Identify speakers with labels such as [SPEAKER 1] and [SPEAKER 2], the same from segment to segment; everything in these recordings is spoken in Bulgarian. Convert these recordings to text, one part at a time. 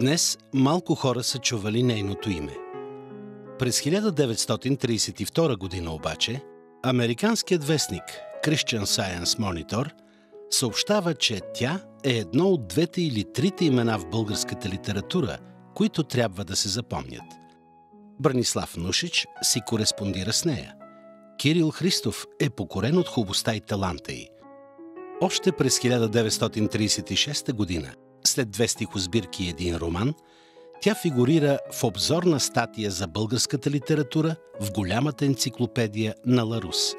[SPEAKER 1] Днес малко хора са чували нейното име. През 1932 година обаче американският вестник Christian Science Monitor съобщава, че тя е едно от двете или трите имена в българската литература, които трябва да се запомнят. Бранислав Нушич си кореспондира с нея. Кирил Христов е покорен от хубостта и таланта й. Още през 1936 година, след 2 стихосбирки и един роман, тя фигурира в обзорна статия за българската литература в голямата енциклопедия на Ларус.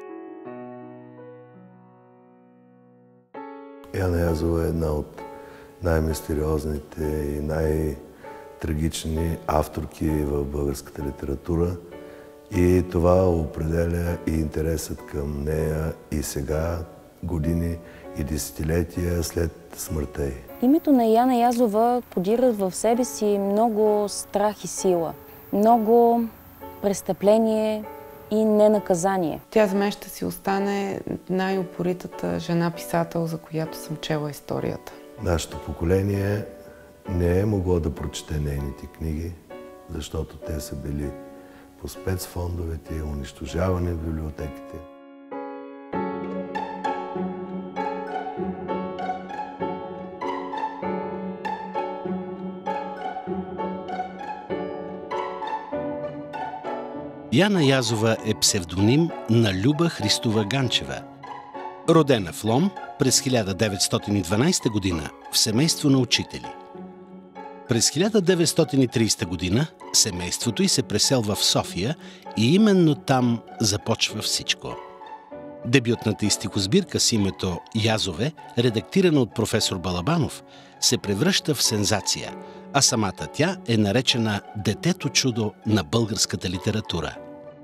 [SPEAKER 2] Яна Язова е една от най-мистериозните и най-трагични авторки в българската литература и това определя и интересът към нея и сега, години и десетилетия след смъртта й.
[SPEAKER 3] Името на Яна Язова подира в себе си много страх и сила, много престъпление и ненаказание.
[SPEAKER 4] Тя за мен ще си остане най-упоритата жена-писател, за която съм чела историята.
[SPEAKER 2] Нашето поколение не е могло да прочете нейните книги, защото те са били по спецфондовете, унищожавани в библиотеките.
[SPEAKER 1] Яна Язова е псевдоним на Люба Христова Ганчева. Родена в Лом през 1912 година в семейство на учители. През 1930 година семейството й се преселва в София и именно там започва всичко. Дебютната й стихосбирка с името Язове, редактирана от професор Балабанов, се превръща в сензация, а самата тя е наречена детето чудо на българската литература.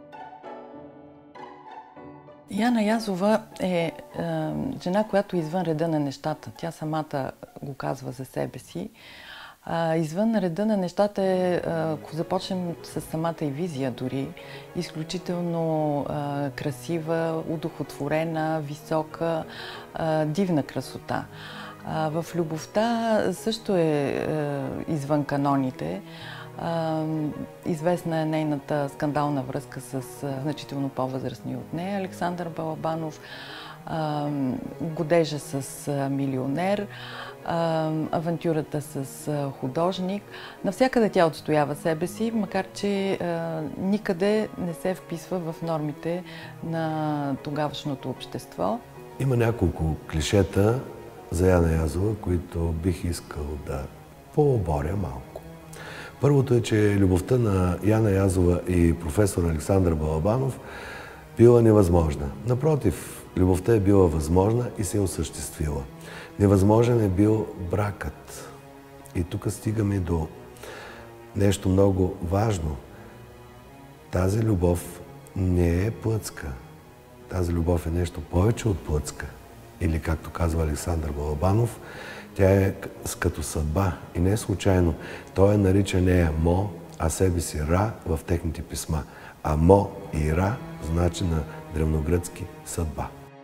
[SPEAKER 5] Яна Язова е жена, която е извън реда на нещата. Тя самата го казва за себе си. Извън реда на нещата е, ако започнем с самата и визия дори, изключително красива, удохотворена, висока, дивна красота. В любовта също е извън каноните. Известна е нейната скандална връзка с значително по-възрастни от нея Александър Балабанов, годежа с милионер, авантюрата с художник. Навсякъде тя отстоява себе си, макар че никъде не се вписва в нормите на тогавашното общество.
[SPEAKER 2] Има няколко клишета за Яна Язова, които бих искал да пооборя малко. Първото е, че любовта на Яна Язова и професор Александър Балабанов била невъзможна. Напротив, любовта е била възможна и се е осъществила. Невъзможен е бил бракът. И тук стигаме до нещо много важно. Тази любов не е плътска. Тази любов е нещо повече от плътска. Или, както казва Александър Балабанов, тя е като съдба и не случайно. Той нарича нея Мо, а себе си Ра в техните писма. А Мо и Ра значи на древногръцки съдба.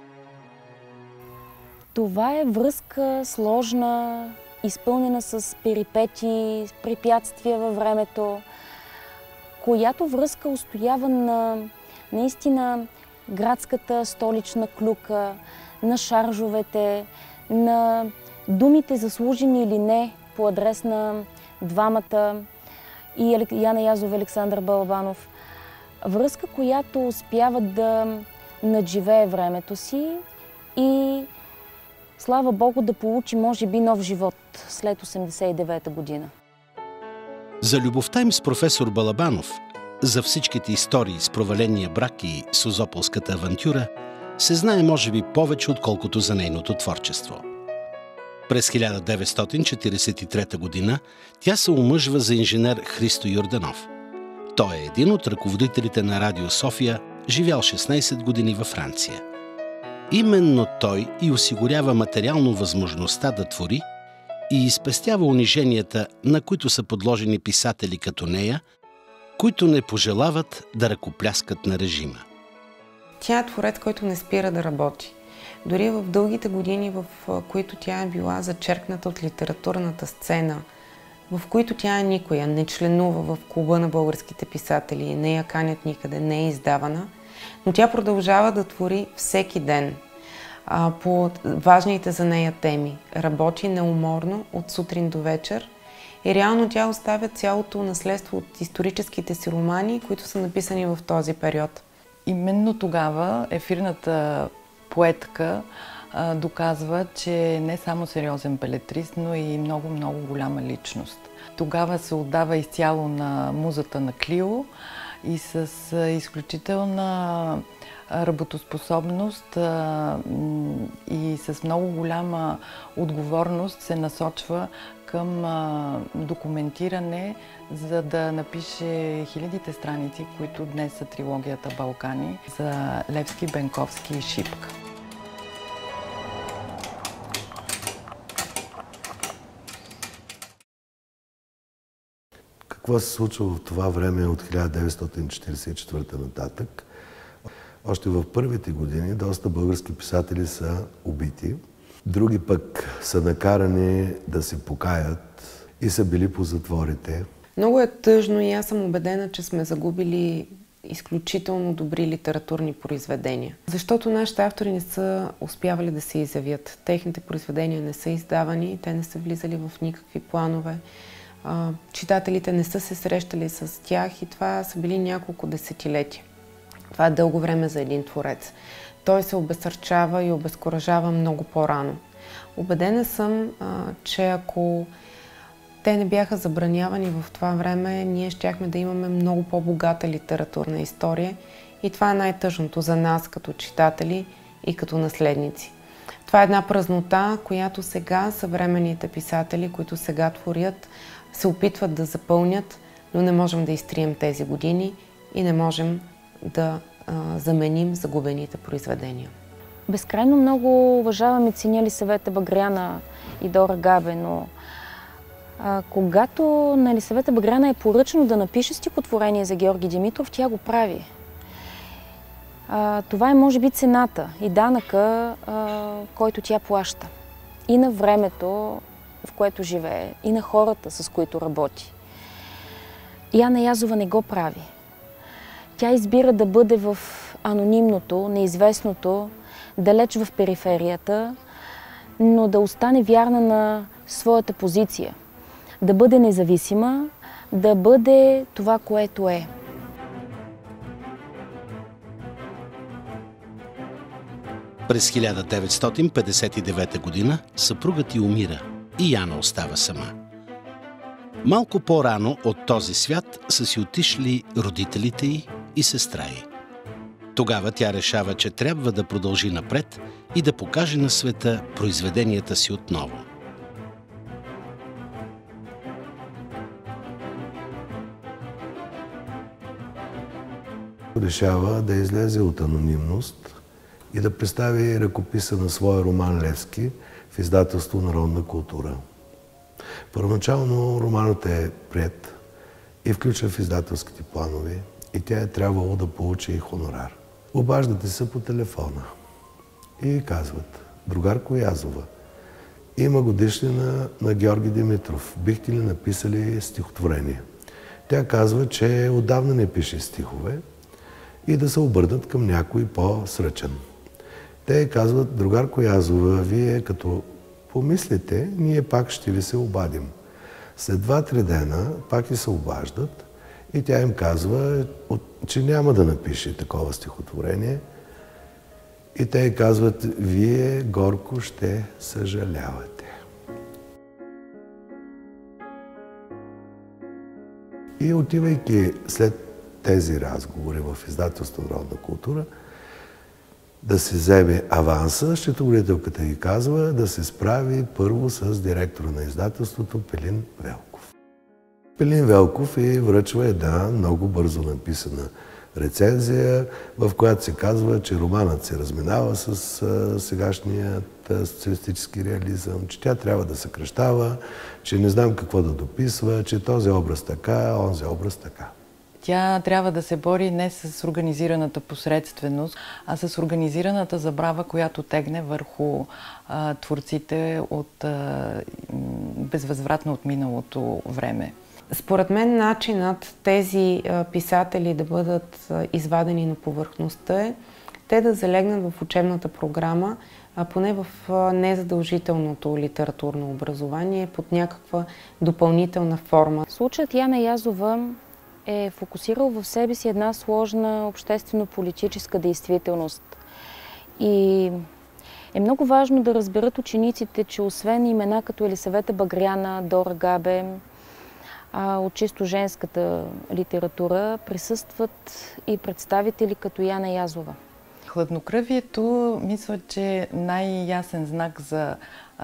[SPEAKER 3] Това е връзка сложна, изпълнена с перипети, препятствия във времето, която връзка устоява на наистина градската столична клюка, на шаржовете, на думите заслужени или не по адрес на двамата и Яна Язова и Александър Балабанов. Връзка, която успява да надживее времето си и слава Богу да получи, може би, нов живот след 1989 година.
[SPEAKER 1] За любовта им с професор Балабанов, за всичките истории с проваления брак и Созополската авантюра, се знае може би повече, отколкото за нейното творчество. През 1943 година тя се омъжва за инженер Христо Йорданов. Той е един от ръководителите на Радио София, живял 16 години във Франция. Именно той и осигурява материално възможността да твори и изпестява униженията, на които са подложени писатели като нея, които не пожелават да ръкопляскат на режима.
[SPEAKER 4] Тя е творец, който не спира да работи. Дори в дългите години, в които тя е била зачеркната от литературната сцена в които тя е никоя, не членува в клуба на българските писатели, не я канят никъде, не е издавана, но тя продължава да твори всеки ден по важните за нея теми. Работи неуморно от сутрин до вечер и реално тя оставя цялото наследство от историческите си романи, които са написани в този период.
[SPEAKER 5] Именно тогава ефирната поетка доказва, че е не само сериозен белетрист, но и много голяма личност. Тогава се отдава изцяло на музата на Клио и с изключителна работоспособност и с много голяма отговорност се насочва към документиране, за да напише хилядите страници, които днес са трилогията Балкани за Левски, Бенковски и Шипка.
[SPEAKER 2] Какво се случва в това време от 1944 нататък? Още в първите години доста български писатели са убити. Други пък са накарани да се покаят и са били по затворите.
[SPEAKER 4] Много е тъжно и аз съм убедена, че сме загубили изключително добри литературни произведения. Защото нашите автори не са успявали да се изявят. Техните произведения не са издавани, те не са влизали в никакви планове. Читателите не са се срещали с тях и това са били няколко десетилетия. Това е дълго време за един творец. Той се обезсърчава и обезкуражава много по-рано. Убедена съм, че ако те не бяха забранявани в това време, ние щяхме да имаме много по-богата литературна история и това е най-тъжното за нас като читатели и като наследници. Това е една празнота, която сега съвременните писатели, които сега творят, се опитват да запълнят, но не можем да изтрием тези години и не можем да заменим загубените произведения.
[SPEAKER 3] Безкрайно много уважавам и ценя Елисавета Багряна и Дора Габе, но когато на Елисавета Багряна е поръчано да напише стихотворение за Георги Димитров, тя го прави. Това е може би цената и данъка, който тя плаща. И на времето, в което живее, и на хората, с които работи. Яна Язова не го прави. Тя избира да бъде в анонимното, неизвестното, далеч в периферията, но да остане вярна на своята позиция. Да бъде независима, да бъде това, което е.
[SPEAKER 1] През 1959 година съпругът ѝ умира и Яна остава сама. Малко по-рано от този свят са си отишли родителите ѝ и сестра ѝ. Тогава тя решава, че трябва да продължи напред и да покаже на света произведенията си отново.
[SPEAKER 2] Решава да излезе от анонимност и да представи ръкописа на своя роман Левски в издателство Народна култура. Първоначално романът е приет и включва в издателските планове и тя е трябвало да получи и хонорар. Обаждате се по телефона и казват: другарко Язова, има годишнина на Георги Димитров. Бихте ли написали стихотворение? Тя казва, че отдавна не пише стихове и да се обърнат към някой по-сръчен. Те казват: другарко Язова, вие като помислите, ние пак ще ви се обадим. След 2-3 дена пак и се обаждат и тя им казва, че няма да напише такова стихотворение. И те казват: вие горко ще съжалявате. И отивайки след тези разговори в издателство Народна култура, да се вземе аванса, счетоводителката ги казва да се справи първо с директора на издателството Пелин Велков. Пелин Велков ѝ връчва една много бързо написана рецензия, в която се казва, че романът се разминава с сегашният социалистически реализъм, че тя трябва да съкращава, че не знам какво да дописва, че този образ така, онзи образ така.
[SPEAKER 5] Тя трябва да се бори не с организираната посредственост, а с организираната забрава, която тегне върху творците от безвъзвратно от миналото време.
[SPEAKER 4] Според мен начинът тези писатели да бъдат извадени на повърхността е те да залегнат в учебната програма, а поне в незадължителното литературно образование под някаква допълнителна форма.
[SPEAKER 3] Случаят Яна Язова е фокусирал в себе си една сложна обществено-политическа действителност. И е много важно да разберат учениците, че освен имена като Елисавета Багряна, Дора Габе, от чисто женската литература присъстват и представители като Яна Язова.
[SPEAKER 5] Хладнокръвието, мисля, че най-ясен знак за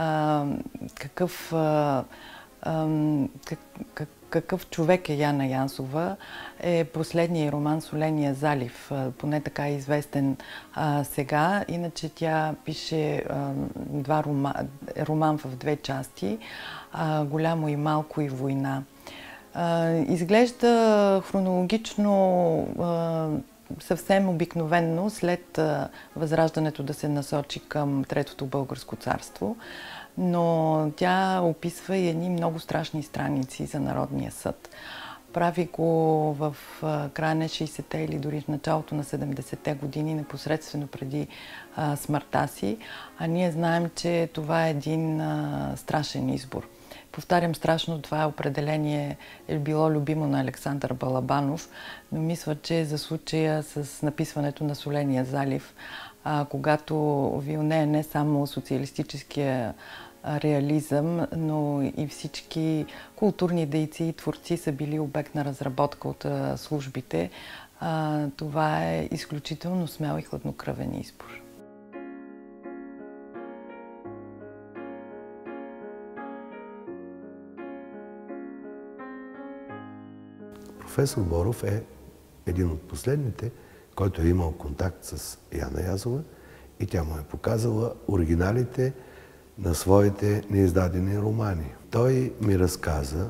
[SPEAKER 5] какъв човек е Яна Язова е последния роман "Соления залив", поне така е известен сега. Иначе тя пише роман в две части, "Голямо и малко" и "Война". Изглежда хронологично съвсем обикновенно след Възраждането да се насочи към Третото българско царство, но тя описва и едни много страшни страници за Народния съд. Прави го в края на 60-те или дори в началото на 70-те години, непосредствено преди смъртта си, а ние знаем, че това е един страшен избор. Повтарям, страшно, това определение е било любимо на Александър Балабанов, но мисля, че за случая с написването на "Соления залив", когато вилнее не само социалистическия реализъм, но и всички културни дейци и творци са били обект на разработка от службите, това е изключително смел и хладнокръвен избор.
[SPEAKER 2] Професор Боров е един от последните, който е имал контакт с Яна Язова и тя му е показала оригиналите на своите неиздадени романи. Той ми разказа,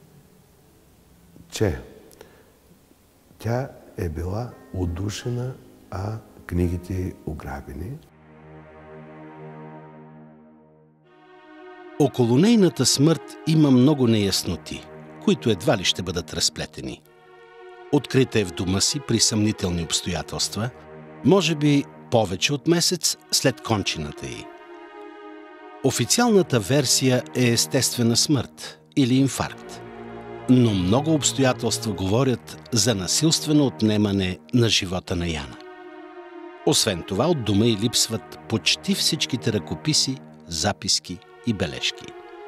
[SPEAKER 2] че тя е била удушена, а книгите й ограбени.
[SPEAKER 1] Около нейната смърт има много неясноти, които едва ли ще бъдат разплетени. Открита е в дома си при съмнителни обстоятелства, може би повече от месец след кончината й. Официалната версия е естествена смърт или инфаркт, но много обстоятелства говорят за насилствено отнемане на живота на Яна. Освен това, от дома й липсват почти всичките ръкописи, записки и бележки.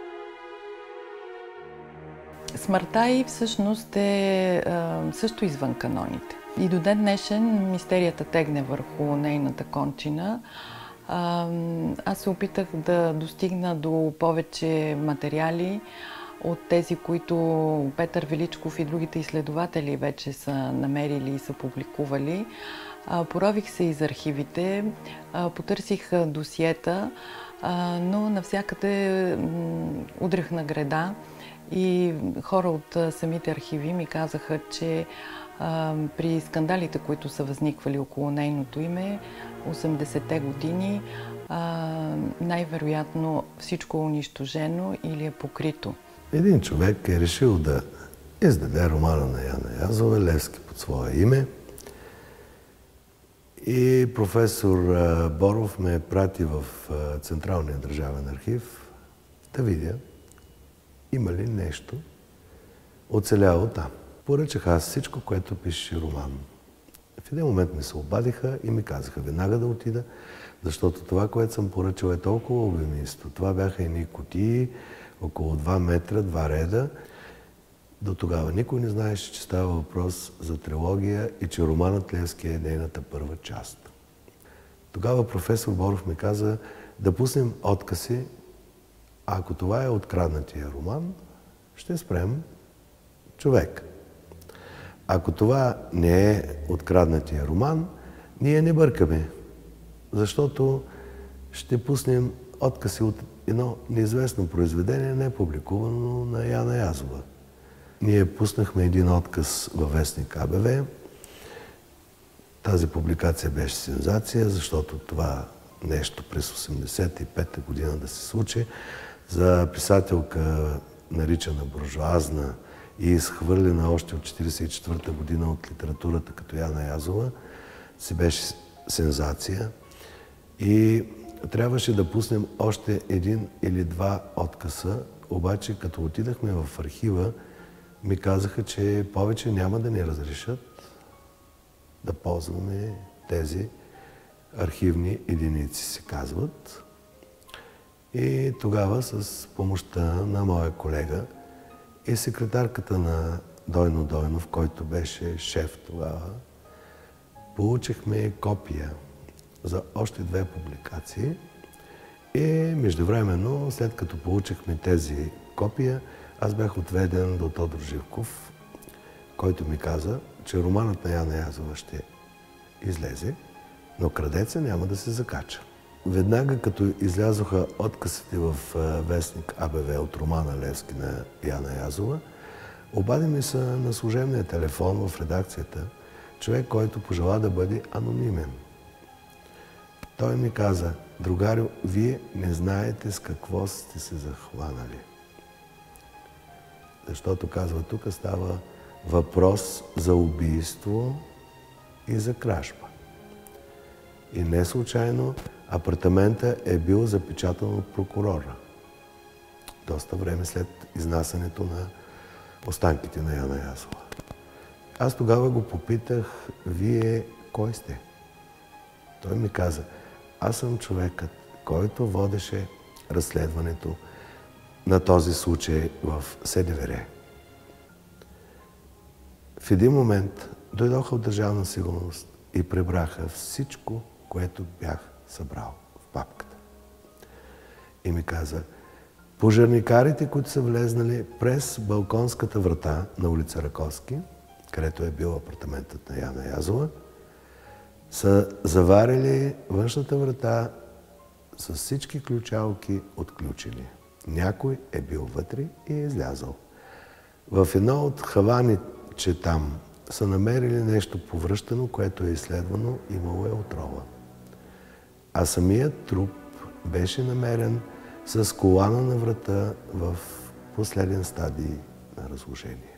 [SPEAKER 5] Смъртта й всъщност е също извън каноните. И до ден днешен мистерията тегне върху нейната кончина. Аз се опитах да достигна до повече материали от тези, които Петър Величков и другите изследователи вече са намерили и са публикували. Порових се из архивите, потърсих досиета, но навсякъде удрях на греда. И хора от самите архиви ми казаха, че при скандалите, които са възниквали около нейното име, 80-те години, най-вероятно всичко е унищожено или е покрито.
[SPEAKER 2] Един човек е решил да издаде романа на Яна Язова, Левски под свое име. И професор Боров ме прати в Централния държавен архив да видя има ли нещо оцеляло там. Поръчах аз всичко, което пише роман. В един момент ми се обадиха и ми казаха веднага да отида, защото това, което съм поръчал, е толкова обемисто. Това бяха едни кутии, около 2 метра, 2 реда. До тогава никой не знаеше, че става въпрос за трилогия и че романът Левски е нейната първа част. Тогава професор Боров ми каза да пуснем откъси. Ако това е откраднатия роман, ще спрем човек. Ако това не е откраднатия роман, ние не бъркаме, защото ще пуснем откъси от едно неизвестно произведение, не публикувано на Яна Язова. Ние пуснахме един откъс във вестник АБВ. Тази публикация беше сензация, защото това нещо през 1985 година да се случи, за писателка, наричана буржоазна и изхвърлена още от 1944 година от литературата като Яна Язова, си беше сензация. И трябваше да пуснем още един или два откъса, обаче като отидахме в архива, ми казаха, че повече няма да ни разрешат да ползваме тези архивни единици, се казват. И тогава с помощта на моя колега и секретарката на Дойно Дойнов, който беше шеф тогава, получихме копия за още две публикации. И междувременно, след като получихме тези копия, аз бях отведен до Тодор Живков, който ми каза, че романът на Яна Язова ще излезе, но Крадеца няма да се закача. Веднага като излязоха откъсите в вестник АБВ от романа Левски на Яна Язова, обади ми се на служебния телефон в редакцията човек, който пожела да бъде анонимен. Той ми каза: другарю, вие не знаете с какво сте се захванали. Защото, казва, тук става въпрос за убийство и за кражба. И не случайно апартамента е бил запечатан от прокурора. Доста време след изнасянето на останките на Яна Язова. Аз тогава го попитах: вие кой сте? Той ми каза: аз съм човекът, който водеше разследването на този случай в СДВР. В един момент дойдоха от Държавна сигурност и прибраха всичко, което бях събрал в папката. И ми каза: пожарникарите, които са влезнали през балконската врата на улица Раковски, където е бил апартаментът на Яна Язова, са заварили външната врата с всички ключалки отключени. Някой е бил вътре и е излязъл. В едно от хаваните там са намерили нещо повръщано, което е изследвано, имало е отрова. А самият труп беше намерен с колана на врата в последен стадий на разложение.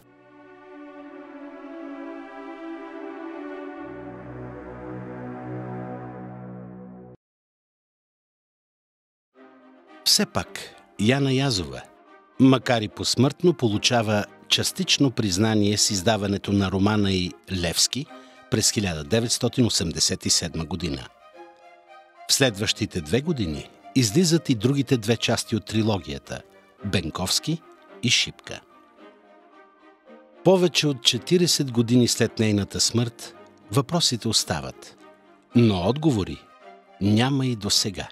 [SPEAKER 1] Все пак Яна Язова, макар и посмъртно, получава частично признание с издаването на романа й Левски през 1987 година. В следващите 2 години излизат и другите 2 части от трилогията – Бенковски и Шипка. Повече от 40 години след нейната смърт въпросите остават, но отговори няма и досега.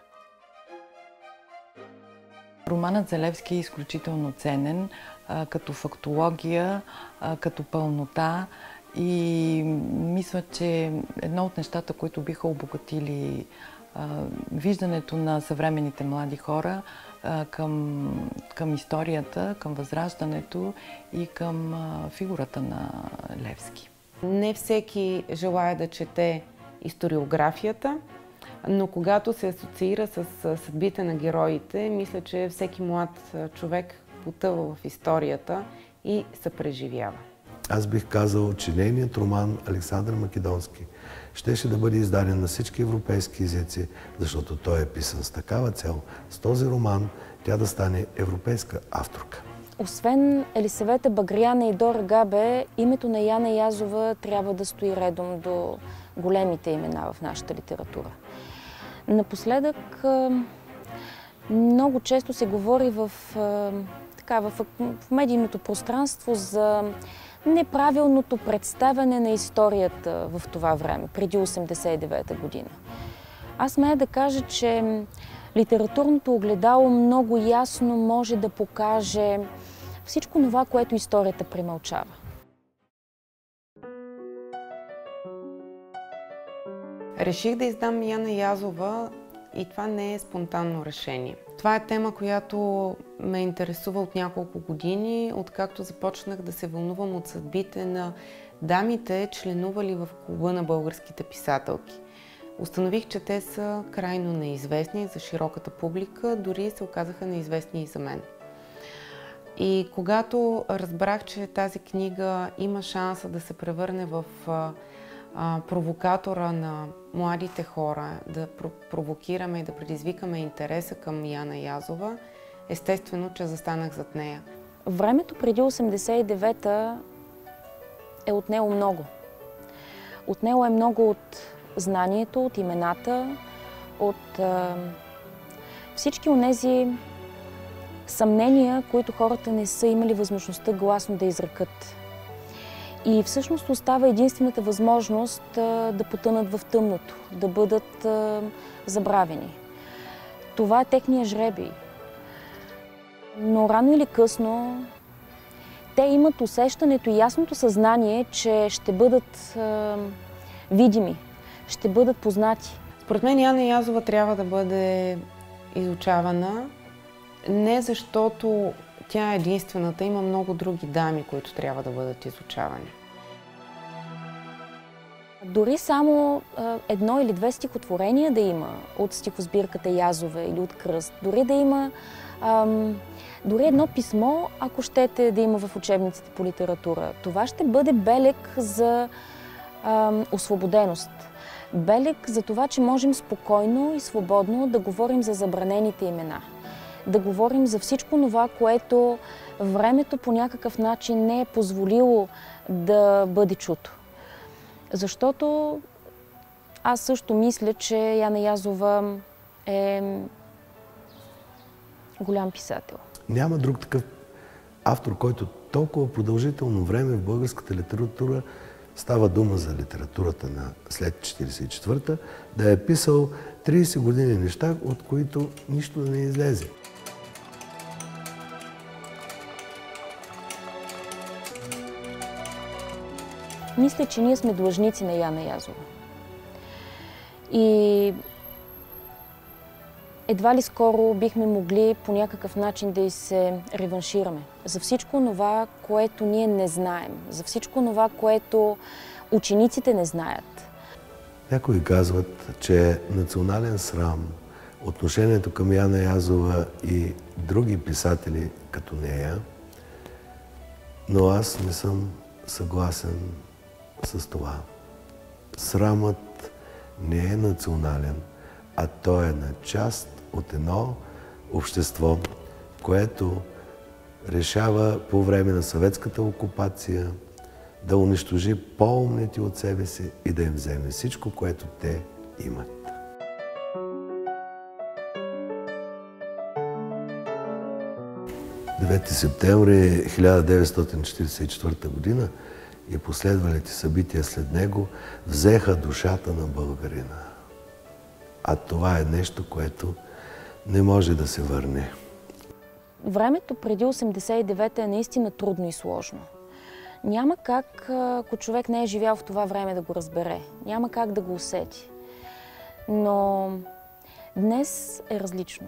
[SPEAKER 5] Романът за Левски е изключително ценен като фактология, като пълнота и мисля, че едно от нещата, които биха обогатили виждането на съвременните млади хора към историята, към възраждането и към фигурата на Левски.
[SPEAKER 4] Не всеки желая да чете историографията, но когато се асоциира с съдбите на героите, мисля, че всеки млад човек потъва в историята и се преживява.
[SPEAKER 2] Аз бих казал, че нейният роман Александър Македонски щеше да бъде издаден на всички европейски езици, защото той е писан с такава цел, с този роман тя да стане европейска авторка.
[SPEAKER 3] Освен Елисавета Багряна и Дора Габе, името на Яна Язова трябва да стои редом до големите имена в нашата литература. Напоследък много често се говори в медийното пространство за неправилното представяне на историята в това време, преди 1989 година. Аз смея да кажа, че литературното огледало много ясно може да покаже всичко това, което историята премълчава.
[SPEAKER 4] Реших да издам Яна Язова и това не е спонтанно решение. Това е тема, която ме интересува от няколко години, откакто започнах да се вълнувам от съдбите на дамите, членували в клуба на българските писателки. установих, че те са крайно неизвестни за широката публика, дори се оказаха неизвестни и за мен. И когато разбрах, че тази книга има шанса да се превърне в провокатора на младите хора, да провокираме и да предизвикаме интереса към Яна Язова, естествено, че застанах зад нея.
[SPEAKER 3] Времето преди 89-та е отнело много. Отнело е много от знанието, от имената, от всички онези съмнения, които хората не са имали възможността гласно да изрекат. И всъщност остава единствената възможност да потънат в тъмното, да бъдат забравени. Това е техния жребий. Но рано или късно те имат усещането и ясното съзнание, че ще бъдат видими, ще бъдат познати.
[SPEAKER 4] Според мен Яна Язова трябва да бъде изучавана, не защото тя е единствената, има много други дами, които трябва да бъдат изучавани.
[SPEAKER 3] Дори само едно или две стихотворения да има от стихосбирката Язова или от Кръст, дори да има дори едно писмо, ако щете да има в учебниците по литература, това ще бъде белег за освободеност. Белег за това, че можем спокойно и свободно да говорим за забранените имена. Да говорим за всичко това, което времето по някакъв начин не е позволило да бъде чуто. Защото аз също мисля, че Яна Язова е голям писател.
[SPEAKER 2] Няма друг такъв автор, който толкова продължително време в българската литература, става дума за литературата на след 1944-та, да е писал 30 години неща, от които нищо да не излезе.
[SPEAKER 3] Мисля, че ние сме длъжници на Яна Язова. И едва ли скоро бихме могли по някакъв начин да й се реваншираме за всичко това, което ние не знаем, за всичко това, което учениците не знаят.
[SPEAKER 2] Някои казват, че е национален срам отношението към Яна Язова и други писатели като нея, но аз не съм съгласен с това. Срамът не е национален, а той е на част от едно общество, което решава по време на съветската окупация да унищожи по-умните от себе си и да им вземе всичко, което те имат. Девети септември 1944 година и последвалите събития след него взеха душата на българина. А това е нещо, което не може да се върне.
[SPEAKER 3] Времето преди 89-та е наистина трудно и сложно. Няма как, ако човек не е живял в това време, да го разбере. Няма как да го усети. Но днес е различно.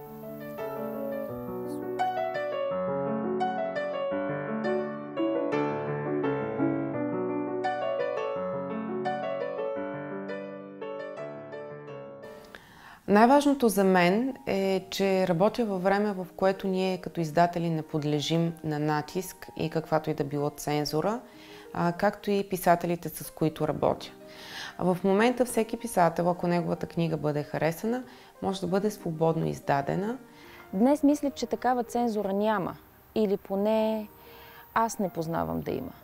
[SPEAKER 4] Най-важното за мен е, че работя във време, в което ние като издатели не подлежим на натиск и каквато и да било цензура, както и писателите, с които работя. В момента всеки писател, ако неговата книга бъде харесана, може да бъде свободно издадена.
[SPEAKER 3] Днес мисля, че такава цензура няма. Или поне аз не познавам да има.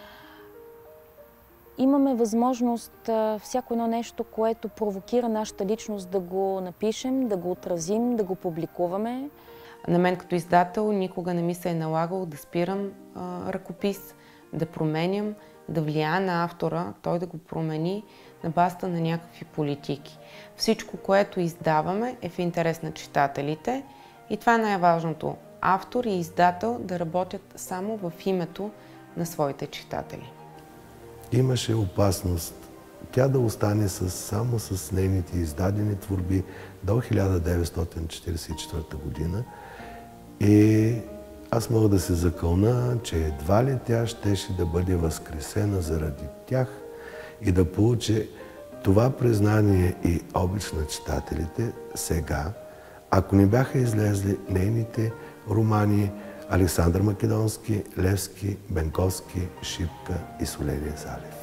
[SPEAKER 3] Имаме възможност всяко едно нещо, което провокира нашата личност, да го напишем, да го отразим, да го публикуваме.
[SPEAKER 4] На мен като издател никога не ми се е налагало да спирам ръкопис, да променям, да влияя на автора, той да го промени на базата на някакви политики. Всичко, което издаваме, е в интерес на читателите и това е най-важното. Автор и издател да работят само в името на своите читатели.
[SPEAKER 2] Имаше опасност тя да остане само с нейните издадени творби до 1944 година и аз мога да се закълна, че едва ли тя щеше да бъде възкресена заради тях и да получи това признание и обич на читателите сега, ако не бяха излезли нейните романи Александър Македонски, Левски, Бенковски, Шипка и Соления Залев.